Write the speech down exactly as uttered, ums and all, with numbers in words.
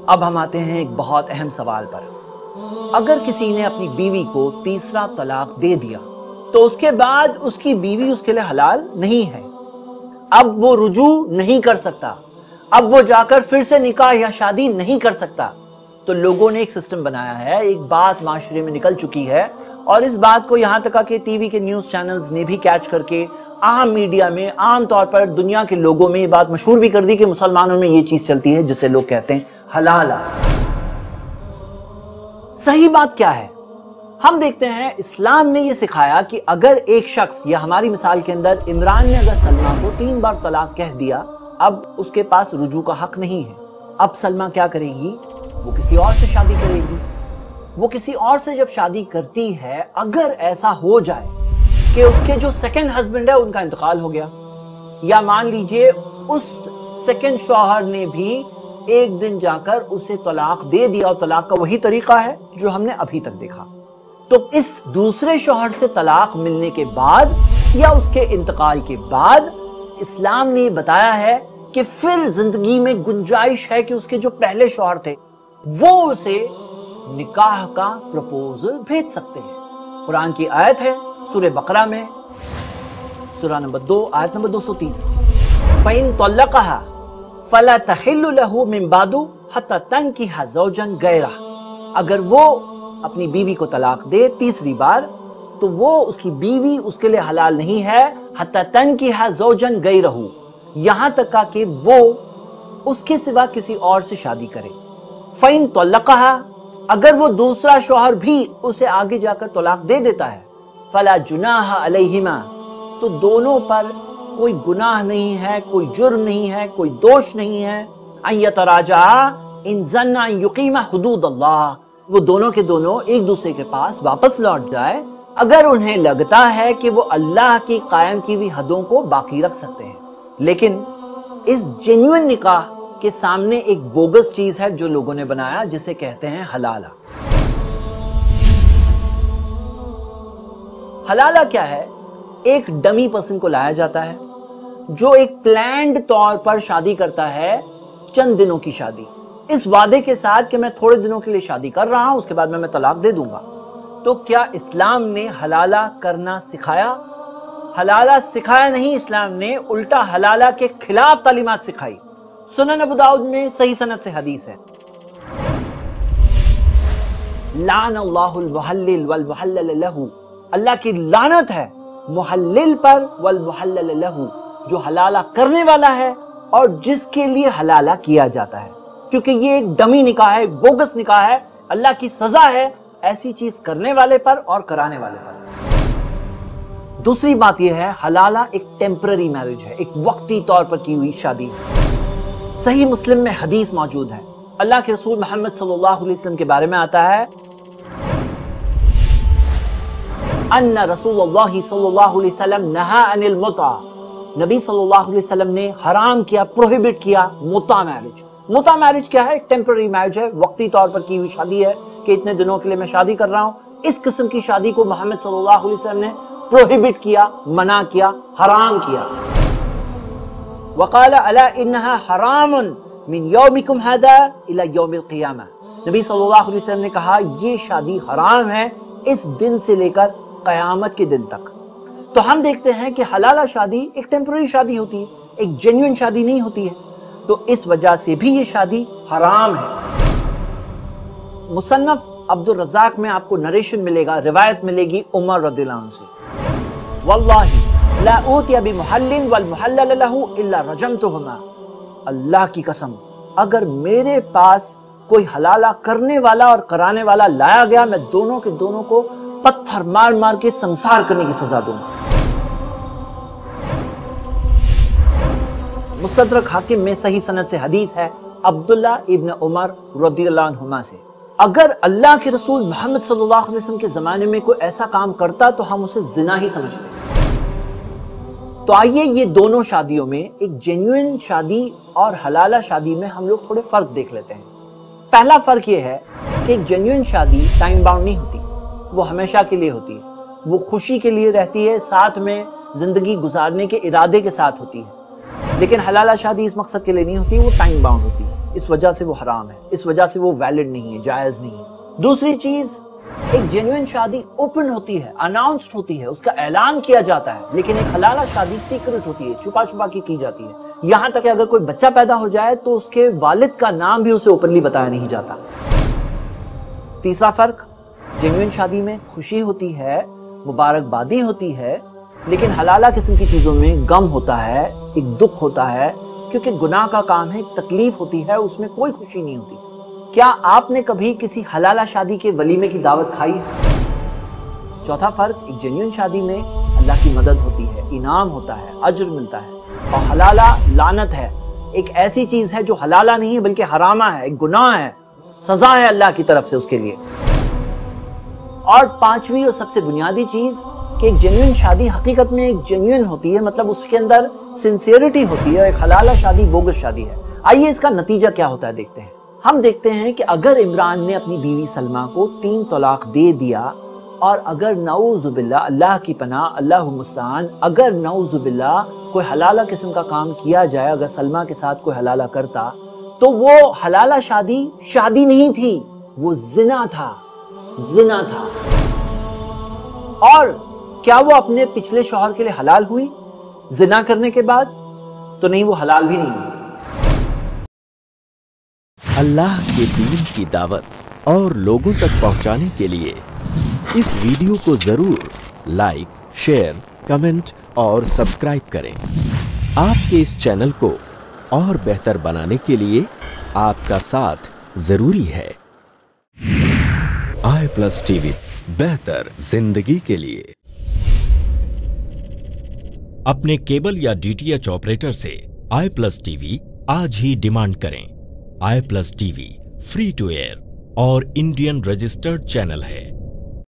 اب ہم آتے ہیں ایک بہت اہم سوال پر۔ اگر کسی نے اپنی بیوی کو تیسرا طلاق دے دیا تو اس کے بعد اس کی بیوی اس کے لیے حلال نہیں ہے، اب وہ رجوع نہیں کر سکتا، اب وہ جا کر پھر سے نکاح یا شادی نہیں کر سکتا۔ تو لوگوں نے ایک سسٹم بنایا ہے، ایک بات معاشرے میں نکل چکی ہے، اور اس بات کو یہاں تک کہ ٹی وی کے نیوز چینلز نے بھی کیچ کر کے عام میڈیا میں، عام طور پر دنیا کے لوگوں میں یہ بات مشہور بھی کر دی کہ مسلمانوں میں یہ چیز چلتی ہے جسے لوگ کہتے ہیں حلالہ۔ صحیح بات کیا ہے؟ ہم دیکھتے ہیں اسلام نے یہ سکھایا کہ اگر ایک شخص، یا ہماری مثال کے اندر عمران نے اگر سلمہ کو تین بار طلاق کہہ دیا، اب اس کے پاس رجوع کا حق نہیں ہے۔ اب سلمہ کیا کرے گی؟ وہ کسی اور سے شادی کرے گی۔ وہ کسی اور سے جب شادی کرتی ہے، اگر ایسا ہو جائے کہ اس کے جو سیکنڈ ہسبینڈ ہے ان کا انتقال ہو گیا، یا مان لیجئے اس سیکنڈ شوہر نے بھی ایک دن جا کر اسے طلاق دے دیا، اور طلاق کا وہی طریقہ ہے جو ہم نے ابھی تک دیکھا، تو اس دوسرے شوہر سے طلاق ملنے کے بعد یا اس کے انتقال کے بعد اسلام نے بتایا ہے کہ پھر زندگی میں گنجائش ہے کہ اس کے جو پہلے شوہر تھے وہ اسے نکاح کا پروپوزل بھیج سکتے ہیں۔ قرآن کی آیت ہے سورہ بقرہ میں، سورہ نمبر دو آیت نمبر دو سو تیس، فَإِن طَلَّقَهَا فَلَا تَحِلُّ لَهُ مِن بَعْدُ حَتَّى تَنكِحَ زَوْجًا غَيْرَهُ۔ اگر وہ اپنی بیوی کو طلاق دے تیسری بار تو وہ اس کی بیوی اس کے لیے حلال نہیں ہے، حَتَّى تَنكِحَ زَوْجًا غَيْرَهُ، یہاں تک کہ وہ اس کے سوا کسی اور سے شادی کرے۔ فَإِن طَلَّقَهَا، اگر وہ دوسرا شوہر بھی اسے آگے جا کر طلاق دے دیتا ہے، فَلَا جُنَاحَ عَلَيْهِمَا، تو دونوں پر کوئی گناہ نہیں ہے، کوئی جرم نہیں ہے، کوئی دوش نہیں ہے، أَن يَتَرَاجَعَا إِن ظَنَّا أَن يُقِيمَ حُدُودَ اللَّهِ، وہ دونوں کے دونوں ایک دوسرے کے پاس واپس لوٹ جائے اگر انہیں لگتا ہے کہ وہ اللہ کی قائم کی ہوئی حدوں کو باقی رکھ سکتے ہیں۔ لیکن اس جینوئن نکاح کے سامنے ایک بوگس چیز ہے جو لوگوں نے بنایا، جسے کہتے ہیں حلالہ۔ حلالہ کیا ہے؟ ایک ڈمی پرسن کو لایا جاتا ہے جو ایک پلانڈ طور پر شادی کرتا ہے، چند دنوں کی شادی، اس وعدے کے ساتھ کہ میں تھوڑے دنوں کے لیے شادی کر رہا ہوں، اس کے بعد میں میں طلاق دے دوں گا۔ تو کیا اسلام نے حلالہ کرنا سکھایا؟ حلالہ سکھایا نہیں، اسلام نے الٹا حلالہ کے خلاف تعلیمات سکھائی۔ سنن ابو داؤد میں صحیح سند سے حدیث ہے، لعن اللہ المحلل والمحلل لہ، اللہ کی لعنت ہے محلل پر والمحلل لہ، جو حلالہ کرنے والا ہے اور جس کے لیے حلالہ کیا جاتا ہے، کیونکہ یہ ایک ڈمی نکاح ہے، بوگس نکاح ہے، اللہ کی سزا ہے ایسی چیز کرنے والے پر اور کرانے والے پر۔ دوسری بات یہ ہے، حلالہ ایک ٹیمپرری میرج ہے، ایک وقتی طور پر کی ہوئی شادی ہے۔ صحیح مسلم میں حدیث موجود ہے، اللہ کے رسول محمد صلی اللہ علیہ وسلم کے بارے میں آتا ہے، ان رسول اللہ صلی اللہ علیہ وسلم نہا عن المتع، نبی صلی اللہ علیہ وسلم نے حرام کیا، پروہیبٹ کیا متع میرج۔ متع میرج کیا ہے؟ ایک ٹیمپرری میرج ہے، وقتی طور پر کی ہوئی شادی ہے کہ اتنے دنوں کے لیے میں شادی کر رہا ہوں۔ اس قسم کی شادی کو محمد صلی اللہ علیہ وسلم نے پروہیبٹ کیا، منع کیا، حرام کیا۔ وقال الا انها حرام من یومکم هذا الى یوم القیامہ، نبی صلی اللہ علیہ وسلم نے کہا یہ شادی حرام ہے اس دن سے لے کر قیامت کے دن تک۔ تو ہم دیکھتے ہیں کہ حلالہ شادی ایک ٹیمپرری شادی ہوتی ہے، ایک جینوئن شادی نہیں ہوتی ہے، تو اس وجہ سے بھی یہ شادی حرام ہے۔ مصنف عبد الرزاق میں آپ کو نریشن ملے گا، روایت ملے گی عمر رضی اللہ عنہ سے، واللہ لا اوتی بمحلل والمحلل لہ الا رجمتہما، اللہ کی قسم اگر میرے پاس کوئی حلالہ کرنے والا اور کرانے والا لایا گیا، میں دونوں کے دونوں کو پتھر مار مار کے سنسار کرنے کی سزا دوں گا۔ مستدرک حاکم میں صحیح سند سے حدیث ہے عبداللہ ابن عمر رضی اللہ عنہما سے، اگر اللہ کے رسول محمد صلی اللہ علیہ وسلم کے زمانے میں کوئی ایسا کام کرتا تو ہم اسے زنا ہی سمجھتے۔ تو آئیے یہ دونوں شادیوں میں، ایک جینوئن شادی اور حلالہ شادی میں ہم لوگ تھوڑے فرق دیکھ لیتے ہیں۔ پہلا فرق یہ ہے کہ ایک جینوئن شادی ٹائم باؤنڈ نہیں ہوتی، وہ ہمیشہ کے لیے ہوتی ہے، وہ خوشی کے لیے رہتی ہے، ساتھ میں زندگی گزارنے کے ارادے کے ساتھ ہوتی ہے۔ لیکن حلالہ شادی اس مقصد کے لیے نہیں ہوتی، وہ ٹائم باؤنڈ ہوتی ہے، اس وجہ سے وہ حرام ہے، اس وجہ سے وہ ویلڈ نہیں ہے، جائز نہیں ہے۔ دوسری چیز، ایک جینوئن شادی اوپن ہوتی ہے، اناؤنسڈ ہوتی ہے، اس کا اعلان کیا جاتا ہے، لیکن ایک حلالہ شادی سیکرٹ ہوتی ہے، چھپا چھپا کی کی جاتی ہے، یہاں تک کہ اگر کوئی بچہ پیدا ہو جائے تو اس کے والد کا نام بھی اسے اوپنلی بتایا نہیں جاتا۔ تیسرا فرق، جینوئن شادی میں خوشی ہوتی ہے، مبارکبادی ہوتی ہے، لیکن حلالہ قسم کی چیزوں میں غم ہوتا ہے، ایک دکھ ہوتا ہے، کیونکہ گناہ کا کام ہے، ایک تکلیف ہوتی ہے، اس میں کوئی خوشی نہیں ہوتی۔ کیا آپ نے کبھی کسی حلالہ شادی کے ولیمے کی دعوت کھائی ہے؟ چوتھا فرق، ایک جینوئن شادی میں اللہ کی مدد ہوتی ہے، انعام ہوتا ہے، اجر ملتا ہے، اور حلالہ لعنت ہے، ایک ایسی چیز ہے جو حلالہ نہیں ہے بلکہ حرامہ ہے، ایک گناہ ہے، سزا ہے اللہ کی طرف سے اس کے لیے۔ اور پانچویں اور سب سے بنیادی چیز کہ ایک جینوئن شادی حقیقت میں ایک جینوئن ہوتی ہے، مطلب اس کے اندر سنسیئرٹی ہوتی ہے، اور ایک حلالہ شادی بوگس شادی ہے۔ آئیے اس کا نتیجہ کیا ہوتا ہے دیکھتے ہیں۔ ہم دیکھتے ہیں کہ اگر عمران نے اپنی بیوی سلمہ کو تین طلاق دے دیا، اور اگر نعوذ باللہ، اللہ کی پناہ، اللہ المستعان، اگر نعوذ باللہ کوئی حلالہ قسم کا کام کیا جائے، اگر سلمہ کے ساتھ کوئی حلالہ کرتا، تو وہ حلالہ شادی شادی نہیں تھی، وہ زنا تھا، زنا تھا۔ اور کیا وہ اپنے پچھلے شوہر کے لیے حلال ہوئی زنا کرنے کے بعد؟ تو نہیں، وہ حلال بھی نہیں ہوئی۔ اللہ کے دین کی دعوت اور لوگوں تک پہنچانے کے لیے اس ویڈیو کو ضرور لائک، شیئر، کمنٹ اور سبسکرائب کریں۔ آپ کے اس چینل کو اور بہتر بنانے کے لیے آپ کا ساتھ ضروری ہے۔ آئی پلس ٹی وی، بہتر زندگی کے لیے۔ اپنے کیبل یا ڈی ٹی ایچ آپریٹر سے آئی پلس ٹی وی آج ہی ڈیمانڈ کریں۔ I plus T V free to air اور انڈین رجسٹرڈ چینل ہے۔